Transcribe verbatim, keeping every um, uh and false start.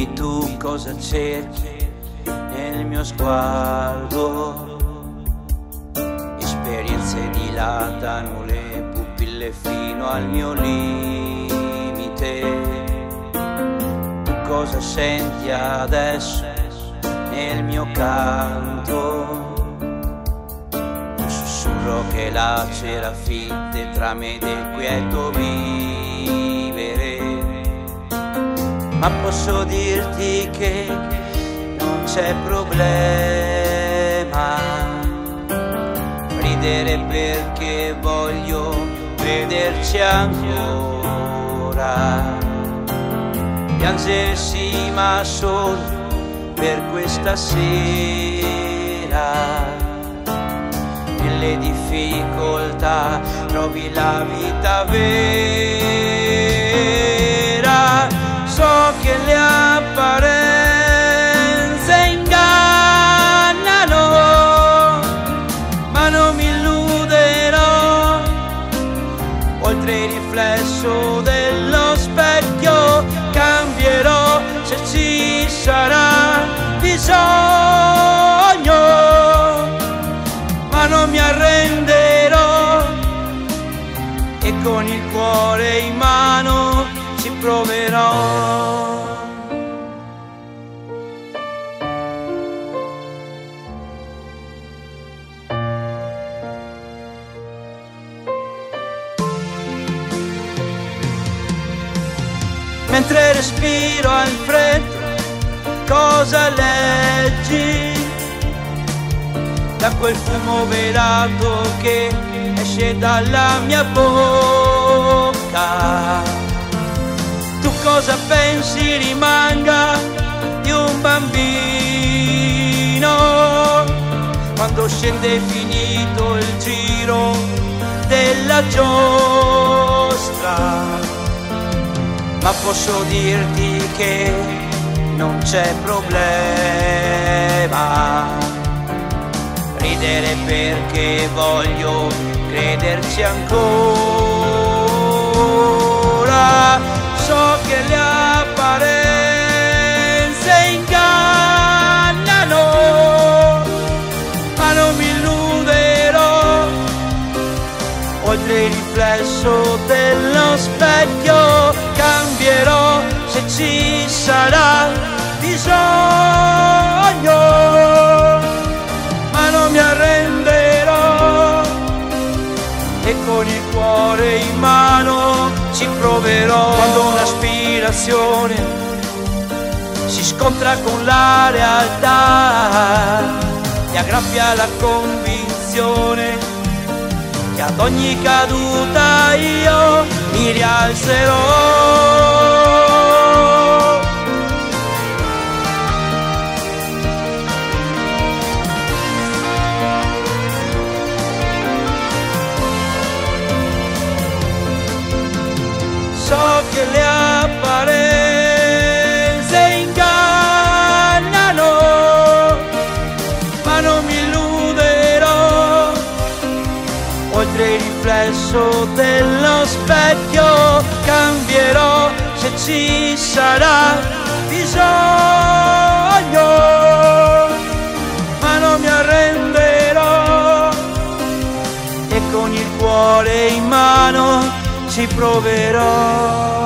Dimmi tu cosa cerchi nel mio sguardo. Esperienze dilatano le pupille fino al mio limite. Tu cosa senti adesso nel mio canto? Un sussurro che lacera fitte tra me ed il quieto vivere. Ma posso dirti che non c'è problema. Ridere perché voglio vederci ancora. Piangersi ma solo per questa sera. Nelle difficoltà trovi la vita vera. So che le apparenze ingannano, ma non mi illuderò. Oltre il riflesso dello specchio cambierò se ci sarà bisogno, ma non mi arrenderò e con il cuore in mano ci proverò. Mentre respiro al freddo, cosa leggi? Da quel fumo velato che esce dalla mia bocca. Tu cosa pensi rimanga di un bambino quando scende finito il giro della giostra? Ma posso dirti che non c'è problema. Ridere perché voglio crederci ancora. So che le apparenze ingannano, ma non mi illuderò. Oltre il riflesso dello specchio cambierò se ci sarà bisogno, ma non mi arrenderò e con il cuore in mano ci proverò. Quando un'aspirazione si scontra con la realtà, mi aggrappia la convinzione che ad ogni caduta io mi rialzerò. So che le apparenze ingannano, ma non mi illuderò. Oltre il riflesso dello specchio cambierò se ci sarà bisogno, ma non mi arrenderò e con il cuore in mano ci proverò.